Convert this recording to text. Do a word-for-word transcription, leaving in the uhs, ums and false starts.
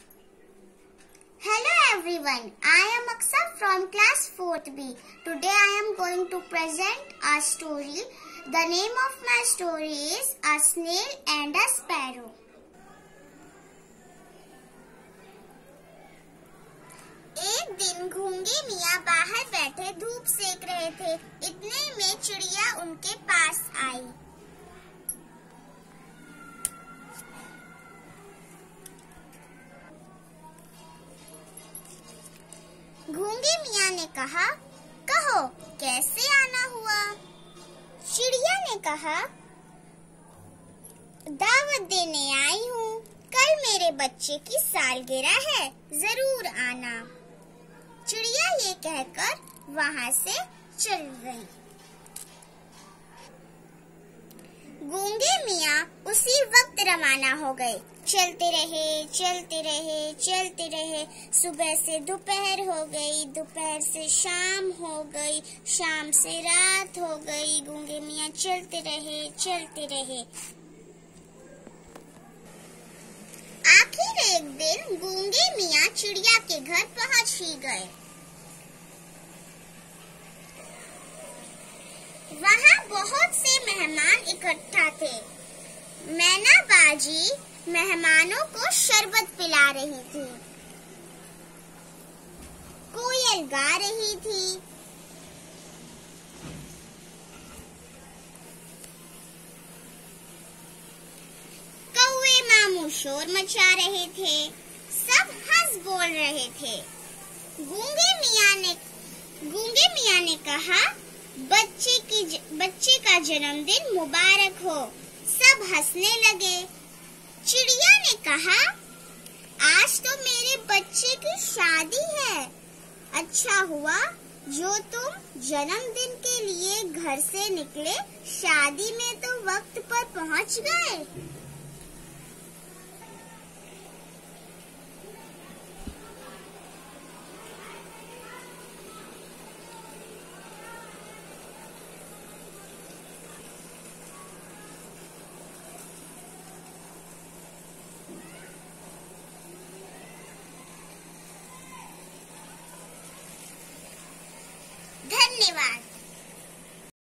Hello everyone, I am Aksa from class fourth B. Today I am going to present a story. The name of my story is A Snail and a Sparrow. एक दिन घूंगे मियाँ बाहर बैठे धूप सेक रहे थे। इतने में चिड़िया उनके पास आई। घूंगे मियाँ ने कहा, कहो कैसे आना हुआ? चिड़िया ने कहा, दावत देने आई हूँ। कल मेरे बच्चे की सालगिरह है, जरूर आना। चिड़िया ये कहकर वहाँ से चल गई। गूंगे मियाँ उसी वक्त रवाना हो गए। चलते रहे चलते रहे चलते रहे सुबह से दोपहर हो गई, दोपहर से शाम हो गई, शाम से रात हो गई। गूंगे मियाँ चलते रहे चलते रहे आखिर एक दिन गूंगे मियाँ चिड़िया के घर पहुँच ही गए। वहाँ बहुत से मेहमान इकट्ठा थे। मैना बाजी मेहमानों को शरबत पिला रही थी। कोयल गा रही थी। कौवे मामू शोर मचा रहे थे। सब हंस बोल रहे थे। गूंगे मियाँ ने गूंगे मियाँ ने कहा, बच्चे की ज, बच्चे का जन्मदिन मुबारक हो। सब हंसने लगे। चिड़िया ने कहा, आज तो मेरे बच्चे की शादी है। अच्छा हुआ जो तुम जन्मदिन के लिए घर से निकले, शादी में तो वक्त पर पहुंच गए। धन्यवाद।